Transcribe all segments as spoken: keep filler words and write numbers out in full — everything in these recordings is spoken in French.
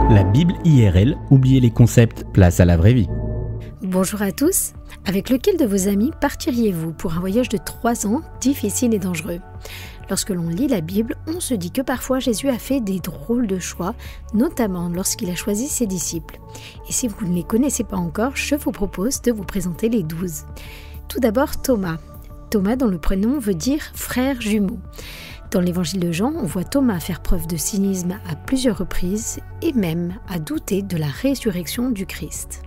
La Bible I R L, oubliez les concepts, place à la vraie vie. Bonjour à tous, avec lequel de vos amis partiriez-vous pour un voyage de trois ans difficile et dangereux? Lorsque l'on lit la Bible, on se dit que parfois Jésus a fait des drôles de choix, notamment lorsqu'il a choisi ses disciples. Et si vous ne les connaissez pas encore, je vous propose de vous présenter les douze. Tout d'abord Thomas. Thomas dont le prénom veut dire frère jumeau. Dans l'évangile de Jean, on voit Thomas faire preuve de cynisme à plusieurs reprises et même à douter de la résurrection du Christ.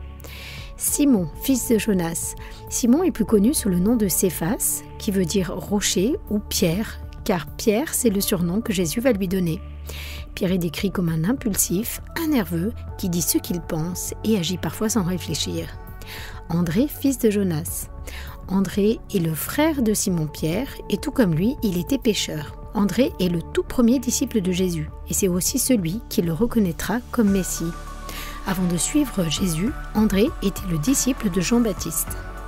Simon, fils de Jonas. Simon est plus connu sous le nom de Céphas, qui veut dire rocher ou pierre, car Pierre, c'est le surnom que Jésus va lui donner. Pierre est décrit comme un impulsif, un nerveux, qui dit ce qu'il pense et agit parfois sans réfléchir. André, fils de Jonas. André est le frère de Simon-Pierre et tout comme lui, il était pêcheur. André est le tout premier disciple de Jésus et c'est aussi celui qui le reconnaîtra comme Messie. Avant de suivre Jésus, André était le disciple de Jean-Baptiste.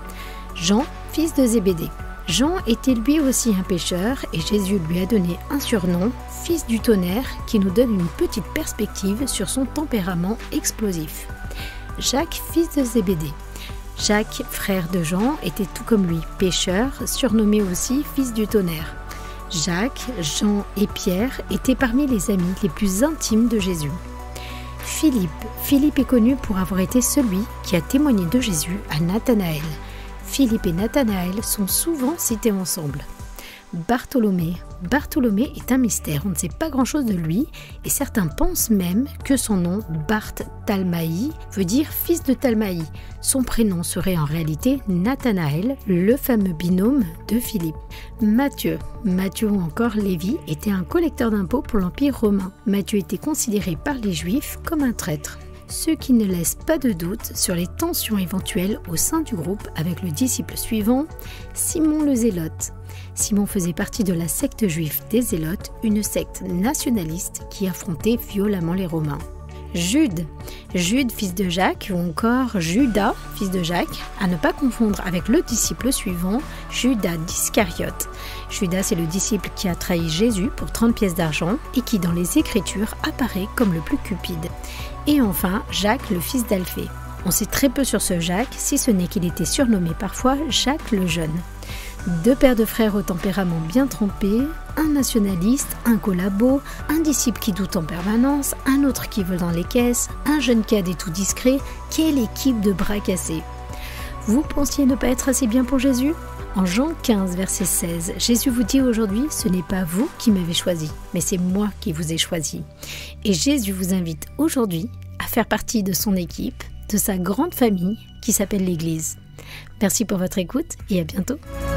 Jean, fils de Zébédée. Jean était lui aussi un pêcheur et Jésus lui a donné un surnom, fils du tonnerre, qui nous donne une petite perspective sur son tempérament explosif. Jacques, fils de Zébédée. Jacques, frère de Jean, était tout comme lui, pêcheur, surnommé aussi fils du tonnerre. Jacques, Jean et Pierre étaient parmi les amis les plus intimes de Jésus. Philippe. Philippe est connu pour avoir été celui qui a témoigné de Jésus à Nathanaël. Philippe et Nathanaël sont souvent cités ensemble. Bartholomée. Bartholomée est un mystère, on ne sait pas grand-chose de lui et certains pensent même que son nom, Barth-Talmaï, veut dire fils de Talmaï. Son prénom serait en réalité Nathanaël, le fameux binôme de Philippe. Matthieu. Matthieu ou encore Lévi était un collecteur d'impôts pour l'Empire romain. Matthieu était considéré par les Juifs comme un traître. Ce qui ne laisse pas de doute sur les tensions éventuelles au sein du groupe avec le disciple suivant, Simon le Zélote. Simon faisait partie de la secte juive des Zélotes, une secte nationaliste qui affrontait violemment les Romains. Jude. Jude, fils de Jacques, ou encore Judas, fils de Jacques, à ne pas confondre avec le disciple suivant, Judas d'Iscariote. Judas, c'est le disciple qui a trahi Jésus pour trente pièces d'argent et qui, dans les Écritures, apparaît comme le plus cupide. Et enfin, Jacques, le fils d'Alphée. On sait très peu sur ce Jacques, si ce n'est qu'il était surnommé parfois Jacques le Jeune. Deux paires de frères au tempérament bien trempé, un nationaliste, un collabo, un disciple qui doute en permanence, un autre qui vole dans les caisses, un jeune cadet tout discret, quelle équipe de bras cassés! Vous pensiez ne pas être assez bien pour Jésus? En Jean quinze, verset seize, Jésus vous dit aujourd'hui, ce n'est pas vous qui m'avez choisi, mais c'est moi qui vous ai choisi. Et Jésus vous invite aujourd'hui à faire partie de son équipe, de sa grande famille qui s'appelle l'Église. Merci pour votre écoute et à bientôt.